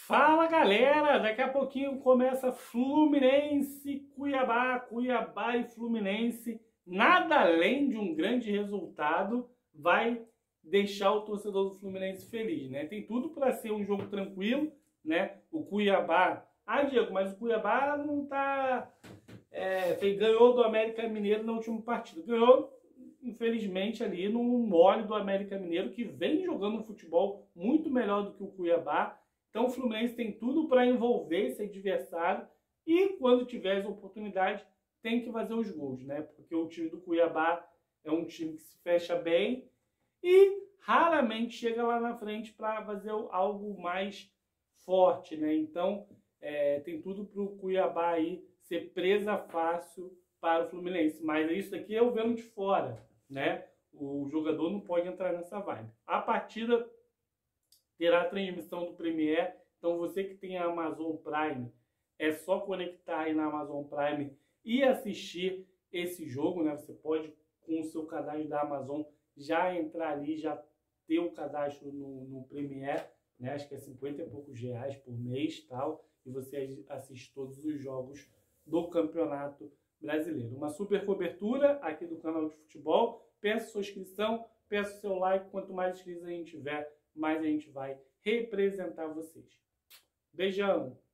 Fala galera, daqui a pouquinho começa Fluminense, Cuiabá, Cuiabá e Fluminense. Nada além de um grande resultado vai deixar o torcedor do Fluminense feliz, né? Tem tudo para ser um jogo tranquilo, né? O Cuiabá, Diego, mas o Cuiabá não tá, ganhou do América Mineiro na última partida, ganhou infelizmente ali no mole do América Mineiro, que vem jogando um futebol muito melhor do que o Cuiabá. Então o Fluminense tem tudo para envolver esse adversário e quando tiver essa oportunidade tem que fazer os gols, né? Porque o time do Cuiabá é um time que se fecha bem e raramente chega lá na frente para fazer algo mais forte, né? Então tem tudo para o Cuiabá aí ser presa fácil para o Fluminense. Mas isso aqui eu vendo de fora, né? O jogador não pode entrar nessa vibe. A partida terá a transmissão do Premiere, então você que tem a Amazon Prime, é só conectar aí na Amazon Prime e assistir esse jogo, né? Você pode, com o seu cadastro da Amazon, já entrar ali, já ter o cadastro no Premiere, né? Acho que é 50 e poucos reais por mês, tal, e você assiste todos os jogos do Campeonato Brasileiro. Uma super cobertura aqui do canal de futebol. Peço sua inscrição, peço seu like. Quanto mais inscritos a gente tiver, mais a gente vai representar vocês. Beijão!